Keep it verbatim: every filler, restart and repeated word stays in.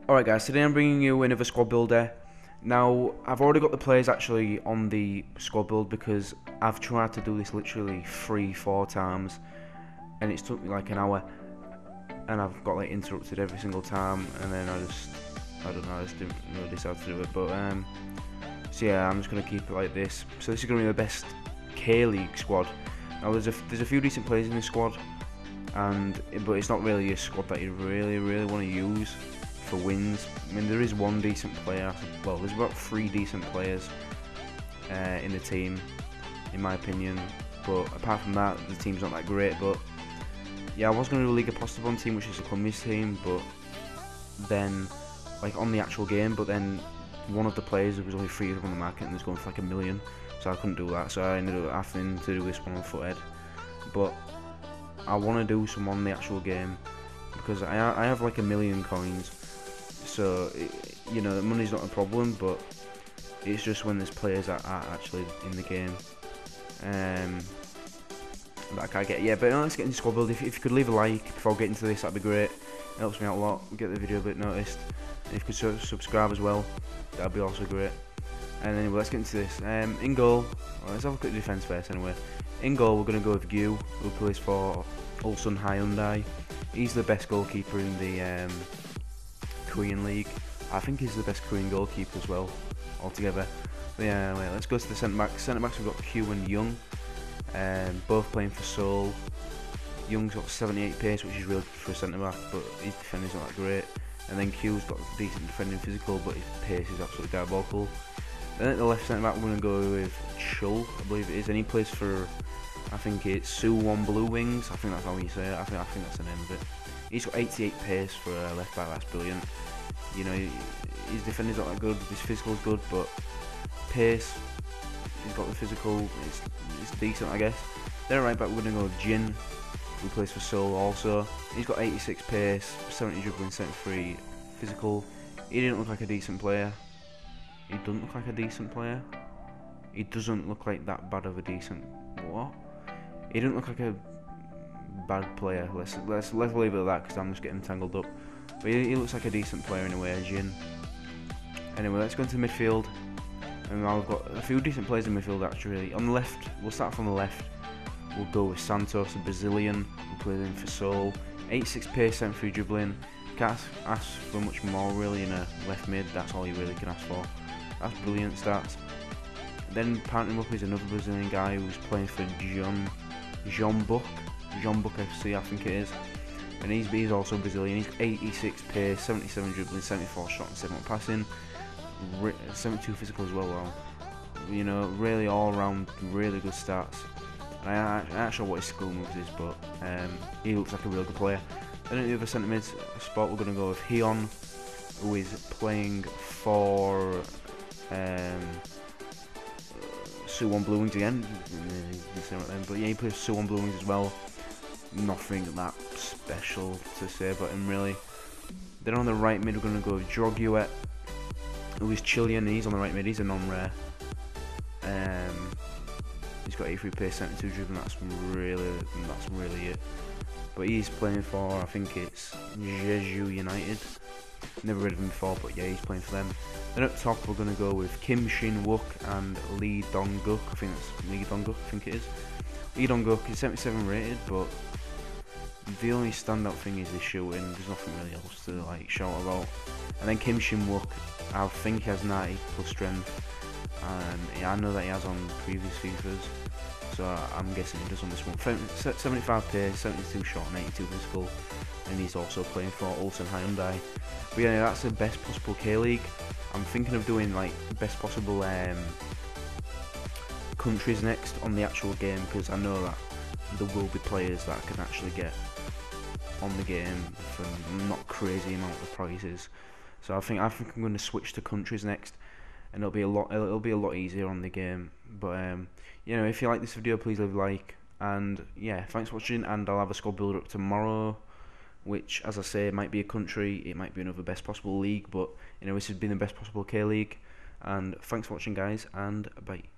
Alright guys, today I'm bringing you another squad builder. Now, I've already got the players actually on the squad build because I've tried to do this literally three, four times and it's took me like an hour and I've got like interrupted every single time, and then I just, I don't know, I just didn't really decide to do it, but um, so yeah, I'm just going to keep it like this. So this is going to be the best K-League squad. Now there's a, there's a few decent players in this squad, and but it's not really a squad that you really, really want to use for wins. I mean, there is one decent player, well there's about three decent players uh, in the team in my opinion, but apart from that the team's not that great. But yeah, I was going to do a League of Postobon team, which is a Colombia's team, but then like on the actual game, but then one of the players was only free on the market and was going for like a million, so I couldn't do that, so I ended up having to do this one on Foothead. But I want to do some on the actual game because I, I have like a million coins. So, you know, the money's not a problem, but it's just when there's players that are actually in the game um, that I can't get. Yeah, but let's get into squad build. If, if you could leave a like before getting into this, that'd be great. It helps me out a lot, get the video a bit noticed. And if you could su subscribe as well, that'd be also great. And anyway, let's get into this. Um, in goal, well, let's have a look at the defence first anyway. In goal, we're going to go with Gyu, who plays for Ulsan Hyundai. He's the best goalkeeper in the Um, Korean League. I think he's the best Korean goalkeeper as well, altogether. But yeah, anyway, let's go to the centre backs. Centre backs, we've got Q and Young, um, both playing for Seoul. Young's got seventy-eight pace, which is really good for a centre back, but his defending's not that great. And then Q's got decent defending physical, but his pace is absolutely diabolical. Then at the left centre back, we're going to go with Chul, I believe it is, and he plays for, I think it's Suwon Blue Wings. I think that's how you say it. I think I think that's the name of it. He's got eighty-eight pace for a left back. That's brilliant. You know, his defending's not that good. His physical's good, but pace, he's got the physical. It's, it's decent, I guess. Then right back, we're gonna go with Jin, who plays for Seoul also. He's got eighty-six pace, seventy dribbling, seventy-three physical. He didn't look like a decent player. He doesn't look like a decent player. He doesn't look like that bad of a decent. What? He didn't look like a bad player. Let's let's let's leave it at that because I'm just getting tangled up. But he, he looks like a decent player in a way, Jin. Anyway, let's go into midfield. And now we've got a few decent players in midfield actually. On the left, we'll start from the left. We'll go with Santos, a Brazilian, who plays in for Seoul. eighty-six pace, seventy-three dribbling. Can't ask, ask for much more really in a left mid. That's all you really can ask for. That's brilliant stats. Then partnering up is another Brazilian guy who's playing for John Shin-wook. Shin-wook F C, I think it is, and he's, he's also Brazilian. He's eighty-six pace, seventy-seven dribbling, seventy-four shot and seven passing, seventy-two physical as well. Well, you know, really all round really good stats. And I, I'm not sure what his skill moves is, but um, he looks like a real good player. Then at the other centre mid spot, we're going to go with Hyun, who is playing for um, Suwon Blue Wings again. But yeah, he plays Suwon Blue Wings as well. Nothing that special to say about him really. Then on the right mid, we're going to go with Droguet, who is Chilean. He's on the right mid. He's a non-rare. Um, he's got eighty-three pace, seventy-two dribbling. That's really, that's really it. But he's playing for, I think it's Jeju United. Never heard of him before, but yeah, he's playing for them. Then up top, we're going to go with Kim Shin-wook and Lee Dong-guk. I think that's Lee Dong-guk. I think it is. Lee Dong-guk is seventy-seven rated, but the only standout thing is his shooting. There's nothing really else to like shout about. And then Kim Shin-wook, I think he has ninety plus strength, and yeah, I know that he has on previous Fifas, so I'm guessing he does on this one. seventy-five pace, seventy-two shot, and eighty-two physical, and he's also playing for Ulsan Hyundai. But yeah, that's the best possible K-League. I'm thinking of doing like best possible um, countries next on the actual game, because I know that there will be players that I can actually get on the game for not crazy amount of prizes. So I think I think I'm going to switch to countries next, and it'll be a lot it'll be a lot easier on the game. But um, you know, if you like this video, please leave a like, and yeah, thanks for watching. And I'll have a squad builder up tomorrow, which, as I say, might be a country, it might be another best possible league, but you know, this has been the best possible K League. And thanks for watching, guys, and bye.